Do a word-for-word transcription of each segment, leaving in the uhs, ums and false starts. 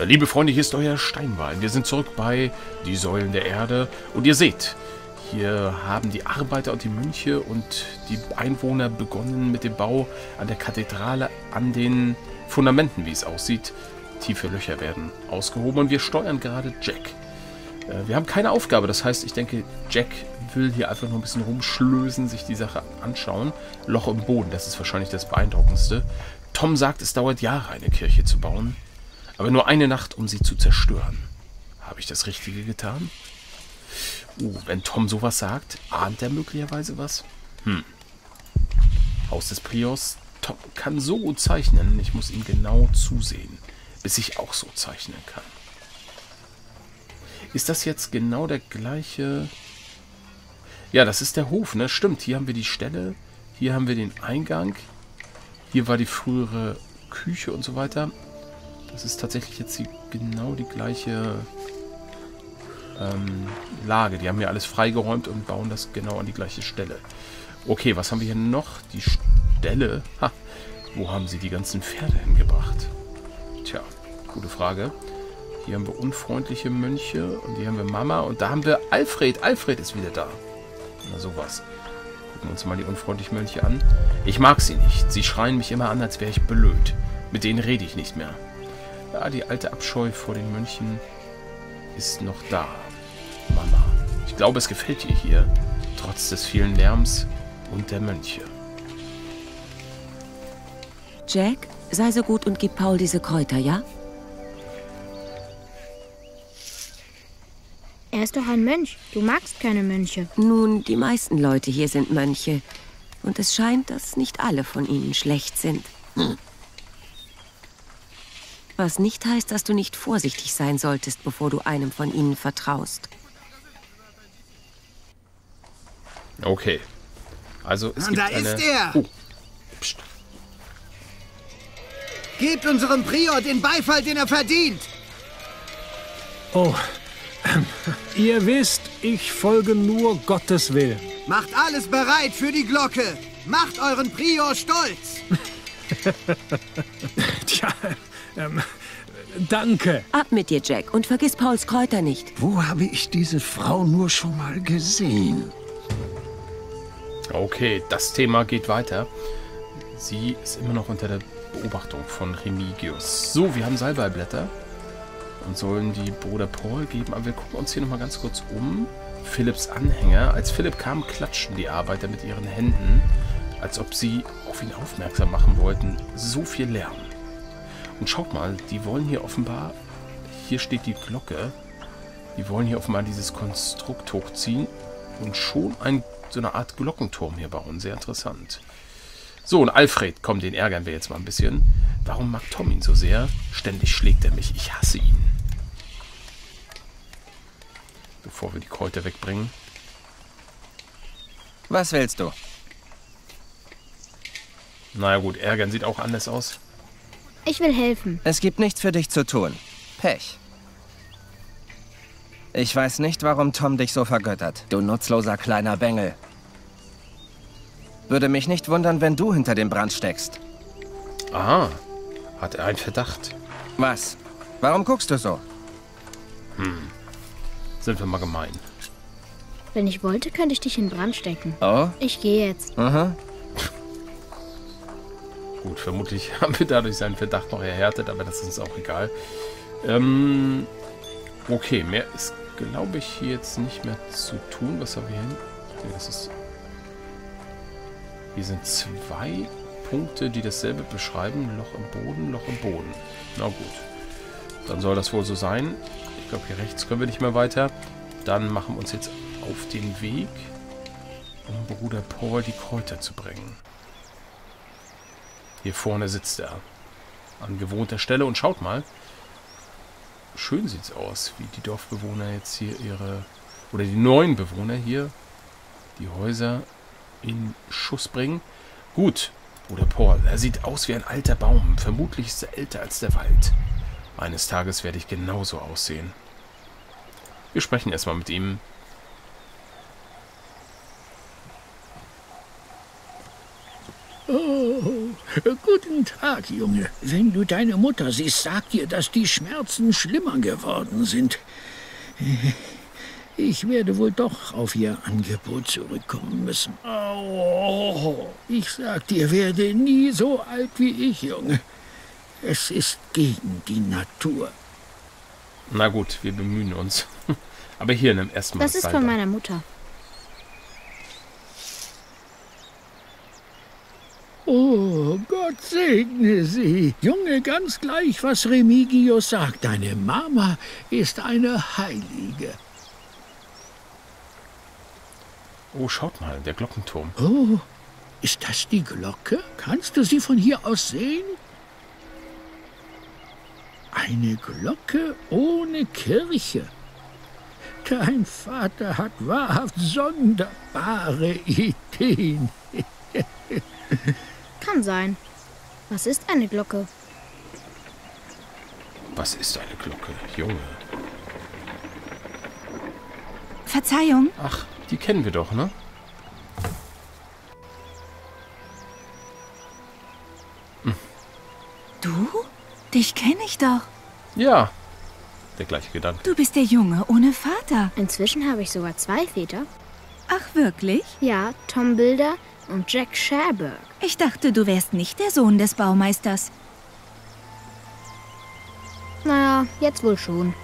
Liebe Freunde, hier ist euer Steinwall. Wir sind zurück bei die Säulen der Erde. Und ihr seht, hier haben die Arbeiter und die Mönche und die Einwohner begonnen mit dem Bau an der Kathedrale, an den Fundamenten, wie es aussieht. Tiefe Löcher werden ausgehoben und wir steuern gerade Jack. Äh, wir haben keine Aufgabe, das heißt, ich denke, Jack will hier einfach nur ein bisschen rumschlösen, sich die Sache anschauen. Loch im Boden, das ist wahrscheinlich das Beeindruckendste. Tom sagt, es dauert Jahre, eine Kirche zu bauen. Aber nur eine Nacht, um sie zu zerstören. Habe ich das Richtige getan? Uh, wenn Tom sowas sagt, ahnt er möglicherweise was? Hm. Haus des Priors. Tom kann so gut zeichnen. Ich muss ihm genau zusehen, bis ich auch so zeichnen kann. Ist das jetzt genau der gleiche... Ja, das ist der Hof, ne? Stimmt, hier haben wir die Stelle. Hier haben wir den Eingang. Hier war die frühere Küche und so weiter. Das ist tatsächlich jetzt die, genau die gleiche ähm, Lage. Die haben hier alles freigeräumt und bauen das genau an die gleiche Stelle. Okay, was haben wir hier noch? Die Stelle. Ha, wo haben sie die ganzen Pferde hingebracht? Tja, gute Frage. Hier haben wir unfreundliche Mönche und hier haben wir Mama und da haben wir Alfred. Alfred ist wieder da. Na sowas. Gucken wir uns mal die unfreundlichen Mönche an. Ich mag sie nicht. Sie schreien mich immer an, als wäre ich blöd. Mit denen rede ich nicht mehr. Ja, die alte Abscheu vor den Mönchen ist noch da. Mama. Ich glaube, es gefällt ihr hier. Trotz des vielen Lärms und der Mönche. Jack, sei so gut und gib Paul diese Kräuter, ja? Er ist doch ein Mönch. Du magst keine Mönche. Nun, die meisten Leute hier sind Mönche. Und es scheint, dass nicht alle von ihnen schlecht sind. Hm. Was nicht heißt, dass du nicht vorsichtig sein solltest, bevor du einem von ihnen vertraust. Okay. Also es Und gibt da eine... ist er! Oh. Psst. Gebt unserem Prior den Beifall, den er verdient! Oh, ähm, ihr wisst, ich folge nur Gottes Willen. Macht alles bereit für die Glocke! Macht euren Prior stolz! Tja, ähm, danke. Ab mit dir, Jack, und vergiss Pauls Kräuter nicht. Wo habe ich diese Frau nur schon mal gesehen? Okay, das Thema geht weiter. Sie ist immer noch unter der Beobachtung von Remigius. So, wir haben Salbeiblätter und sollen die Bruder Paul geben. Aber wir gucken uns hier nochmal ganz kurz um. Philipps Anhänger. Als Philipp kam, klatschten die Arbeiter mit ihren Händen, als ob sie auf ihn aufmerksam machen wollten. So viel Lärm. Und schaut mal, die wollen hier offenbar, hier steht die Glocke, die wollen hier offenbar dieses Konstrukt hochziehen und schon ein, so eine Art Glockenturm hier bauen. Sehr interessant. So, und Alfred, komm, den ärgern wir jetzt mal ein bisschen. Warum mag Tom ihn so sehr? Ständig schlägt er mich. Ich hasse ihn. Bevor wir die Kräuter wegbringen. Was willst du? Naja gut, ärgern sieht auch anders aus. Ich will helfen. Es gibt nichts für dich zu tun. Pech. Ich weiß nicht, warum Tom dich so vergöttert, du nutzloser kleiner Bengel. Würde mich nicht wundern, wenn du hinter dem Brand steckst. Aha, hat er einen Verdacht. Was? Warum guckst du so? Hm, sind wir mal gemein. Wenn ich wollte, könnte ich dich in Brand stecken. Oh? Ich gehe jetzt. Aha. Gut, vermutlich haben wir dadurch seinen Verdacht noch erhärtet, aber das ist uns auch egal. Ähm, okay, mehr ist, glaube ich, hier jetzt nicht mehr zu tun. Was haben wir hin? Okay, das ist... Hier sind zwei Punkte, die dasselbe beschreiben. Loch im Boden, Loch im Boden. Na gut. Dann soll das wohl so sein. Ich glaube, hier rechts können wir nicht mehr weiter. Dann machen wir uns jetzt auf den Weg, um Bruder Paul die Kräuter zu bringen. Hier vorne sitzt er. An gewohnter Stelle. Und schaut mal. Schön sieht's aus, wie die Dorfbewohner jetzt hier ihre... Oder die neuen Bewohner hier die Häuser in Schuss bringen. Gut, Bruder Paul, er sieht aus wie ein alter Baum. Vermutlich ist er älter als der Wald. Eines Tages werde ich genauso aussehen. Wir sprechen erstmal mit ihm. Oh, Guten Tag, Junge. Wenn du deine Mutter siehst, sag dir, dass die Schmerzen schlimmer geworden sind. Ich werde wohl doch auf ihr Angebot zurückkommen müssen. Oh, ich sag dir, werde nie so alt wie ich, Junge. Es ist gegen die Natur. Na gut, wir bemühen uns. Aber hier, nimm erstmal das. Das ist von meiner Mutter. Oh, Gott segne sie. Junge, ganz gleich, was Remigius sagt. Deine Mama ist eine Heilige. Oh, schaut mal, der Glockenturm. Oh, ist das die Glocke? Kannst du sie von hier aus sehen? Eine Glocke ohne Kirche. Dein Vater hat wahrhaft sonderbare Ideen. Kann sein. Was ist eine Glocke? Was ist eine Glocke, Junge? Verzeihung. Ach, die kennen wir doch, ne? Hm. Du? Dich kenne ich doch. Ja, der gleiche Gedanke. Du bist der Junge ohne Vater. Inzwischen habe ich sogar zwei Väter. Ach, wirklich? Ja, Tom Bilder und Jack Sherberg. Ich dachte, du wärst nicht der Sohn des Baumeisters. Naja, jetzt wohl schon.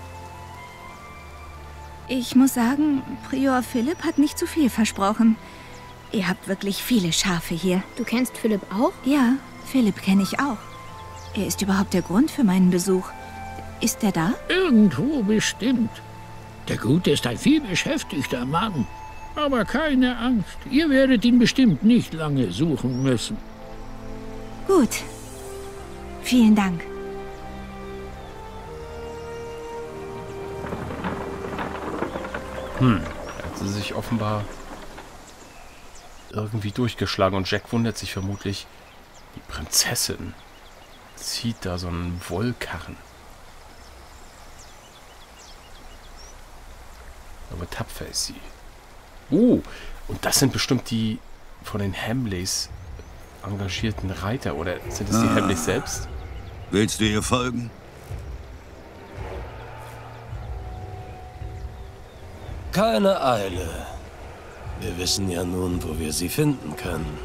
Ich muss sagen, Prior Philipp hat nicht zu viel versprochen. Ihr habt wirklich viele Schafe hier. Du kennst Philipp auch? Ja, Philipp kenne ich auch. Er ist überhaupt der Grund für meinen Besuch. Ist er da? Irgendwo bestimmt. Der Gute ist ein vielbeschäftigter Mann. Aber keine Angst, ihr werdet ihn bestimmt nicht lange suchen müssen. Gut. Vielen Dank. Hm, er hat sie sich offenbar irgendwie durchgeschlagen und Jack wundert sich vermutlich, die Prinzessin zieht da so einen Wollkarren. Aber tapfer ist sie. Oh, und das sind bestimmt die von den Hamleys engagierten Reiter, oder sind es die ah. Hamleys selbst? Willst du ihr folgen? Keine Eile. Wir wissen ja nun, wo wir sie finden können.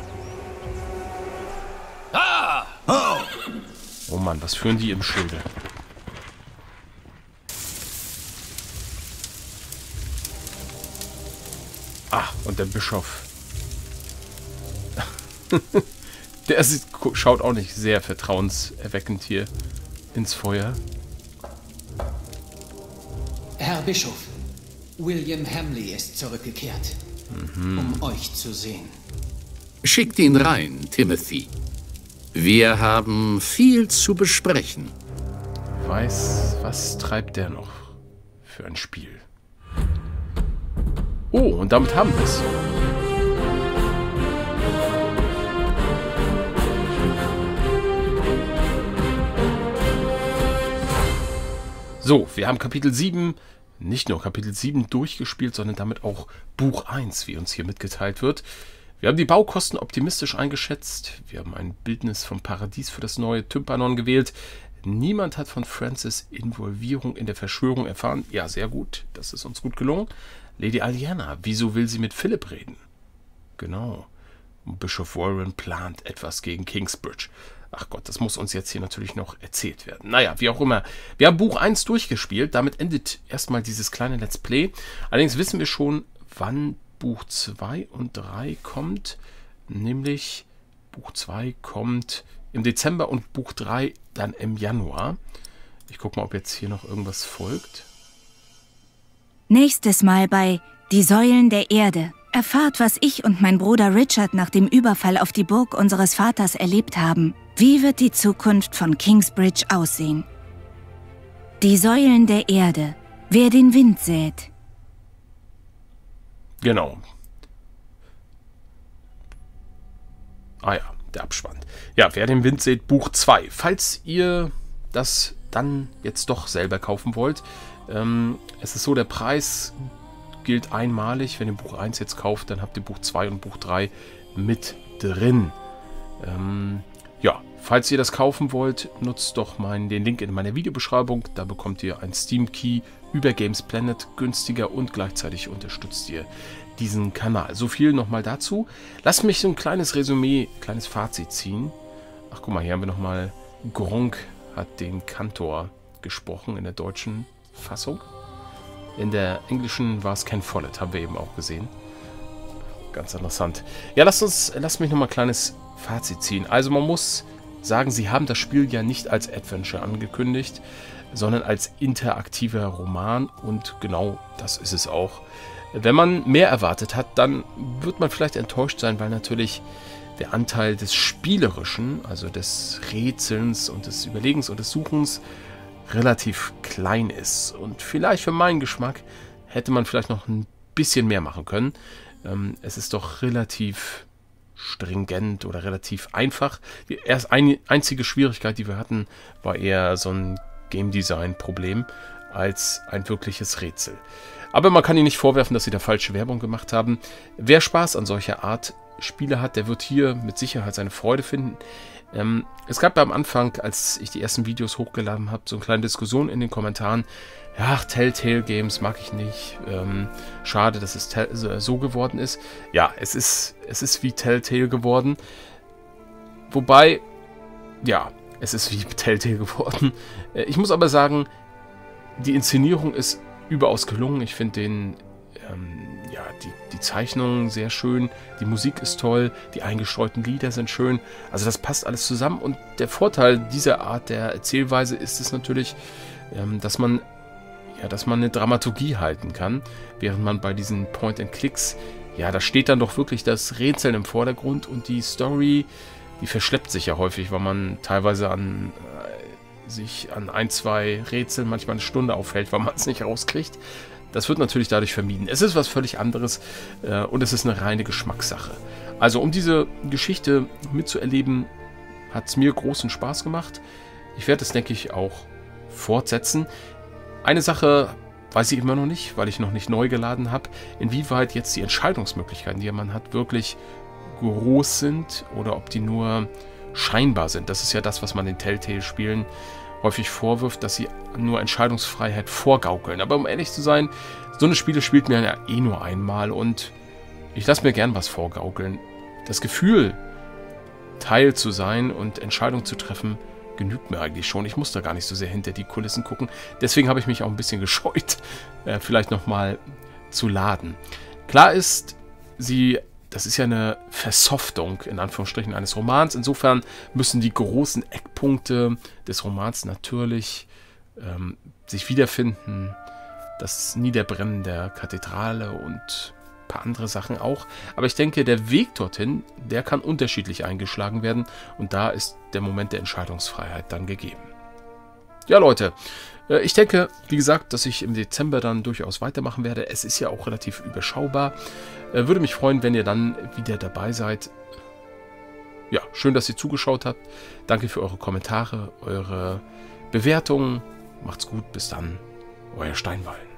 Ah! Oh! Oh Mann, was führen die im Schilde? Ah, und der Bischof. Der sieht, schaut auch nicht sehr vertrauenserweckend hier ins Feuer. Herr Bischof, William Hamley ist zurückgekehrt, mhm. um euch zu sehen. Schickt ihn rein, Timothy. Wir haben viel zu besprechen. Weiß, was treibt der noch für ein Spiel? Oh, und damit haben wir es. So, wir haben Kapitel sieben, nicht nur Kapitel sieben durchgespielt, sondern damit auch Buch eins, wie uns hier mitgeteilt wird. Wir haben die Baukosten optimistisch eingeschätzt. Wir haben ein Bildnis vom Paradies für das neue Tympanon gewählt. Niemand hat von Francis' Involvierung in der Verschwörung erfahren. Ja, sehr gut. Das ist uns gut gelungen. Lady Aliana, wieso will sie mit Philipp reden? Genau. Und Bischof Warren plant etwas gegen Kingsbridge. Ach Gott, das muss uns jetzt hier natürlich noch erzählt werden. Naja, wie auch immer. Wir haben Buch eins durchgespielt. Damit endet erstmal dieses kleine Let's Play. Allerdings wissen wir schon, wann Buch zwei und drei kommt. Nämlich Buch zwei kommt im Dezember und Buch drei dann im Januar. Ich gucke mal, ob jetzt hier noch irgendwas folgt. Nächstes Mal bei Die Säulen der Erde. Erfahrt, was ich und mein Bruder Richard nach dem Überfall auf die Burg unseres Vaters erlebt haben. Wie wird die Zukunft von Kingsbridge aussehen? Die Säulen der Erde. Wer den Wind sät. Genau. Ah ja, der Abspann. Ja, wer den Wind sät, Buch zwei. Falls ihr das dann jetzt doch selber kaufen wollt, ähm, es ist so, der Preis gilt einmalig. Wenn ihr Buch eins jetzt kauft, dann habt ihr Buch zwei und Buch drei mit drin. Ähm, Ja, falls ihr das kaufen wollt, nutzt doch mein, den Link in meiner Videobeschreibung. Da bekommt ihr einen Steam Key über Games Planet günstiger und gleichzeitig unterstützt ihr diesen Kanal. So viel nochmal dazu. Lasst mich so ein kleines Resümee, kleines Fazit ziehen. Ach, guck mal, hier haben wir nochmal, Gronk hat den Kantor gesprochen in der deutschen Fassung. In der englischen war es Ken Follett, haben wir eben auch gesehen. Ganz interessant. Ja, lasst uns, lasst mich nochmal ein kleines Fazit ziehen. Also man muss sagen, sie haben das Spiel ja nicht als Adventure angekündigt, sondern als interaktiver Roman und genau das ist es auch. Wenn man mehr erwartet hat, dann wird man vielleicht enttäuscht sein, weil natürlich der Anteil des Spielerischen, also des Rätselns und des Überlegens und des Suchens relativ klein ist. Und vielleicht für meinen Geschmack hätte man vielleicht noch ein bisschen mehr machen können. Ähm, es ist doch relativ stringent oder relativ einfach. Die erst ein, einzige Schwierigkeit, die wir hatten, war eher so ein Game Design Problem als ein wirkliches Rätsel. Aber man kann ihnen nicht vorwerfen, dass sie da falsche Werbung gemacht haben. Wer Spaß an solcher Art Spiele hat, der wird hier mit Sicherheit seine Freude finden. Ähm, es gab am Anfang, als ich die ersten Videos hochgeladen habe, so eine kleine Diskussion in den Kommentaren. Ja, Telltale Games mag ich nicht. Ähm, schade, dass es so geworden ist. Ja, es ist, es ist wie Telltale geworden. Wobei, ja, es ist wie Telltale geworden. Äh, ich muss aber sagen, die Inszenierung ist überaus gelungen. Ich finde den, ähm, ja, die, die Zeichnungen sehr schön. Die Musik ist toll. Die eingestreuten Lieder sind schön. Also das passt alles zusammen. Und der Vorteil dieser Art der Erzählweise ist es natürlich, ähm, dass man ja, dass man eine Dramaturgie halten kann, während man bei diesen Point-and-Clicks, ja, da steht dann doch wirklich das Rätseln im Vordergrund und die Story, die verschleppt sich ja häufig, weil man teilweise an äh, sich an ein, zwei Rätseln manchmal eine Stunde aufhält, weil man es nicht rauskriegt. Das wird natürlich dadurch vermieden. Es ist was völlig anderes äh, und es ist eine reine Geschmackssache. Also um diese Geschichte mitzuerleben, hat es mir großen Spaß gemacht. Ich werde es, denke ich, auch fortsetzen. Eine Sache weiß ich immer noch nicht, weil ich noch nicht neu geladen habe, inwieweit jetzt die Entscheidungsmöglichkeiten, die man hat, wirklich groß sind oder ob die nur scheinbar sind. Das ist ja das, was man den Telltale-Spielen häufig vorwirft, dass sie nur Entscheidungsfreiheit vorgaukeln. Aber um ehrlich zu sein, so eine Spiele spielt man ja eh nur einmal und ich lasse mir gern was vorgaukeln. Das Gefühl, Teil zu sein und Entscheidungen zu treffen, genügt mir eigentlich schon. Ich muss da gar nicht so sehr hinter die Kulissen gucken. Deswegen habe ich mich auch ein bisschen gescheut, äh, vielleicht nochmal zu laden. Klar ist, sie, das ist ja eine Versoftung, in Anführungsstrichen, eines Romans. Insofern müssen die großen Eckpunkte des Romans natürlich ähm, sich wiederfinden. Das Niederbrennen der Kathedrale und ein paar andere Sachen auch. Aber ich denke, der Weg dorthin, der kann unterschiedlich eingeschlagen werden. Und da ist der Moment der Entscheidungsfreiheit dann gegeben. Ja, Leute, äh, ich denke, wie gesagt, dass ich im Dezember dann durchaus weitermachen werde. Es ist ja auch relativ überschaubar. Äh, würde mich freuen, wenn ihr dann wieder dabei seid. Ja, schön, dass ihr zugeschaut habt. Danke für eure Kommentare, eure Bewertungen. Macht's gut, bis dann. Euer Steinwall.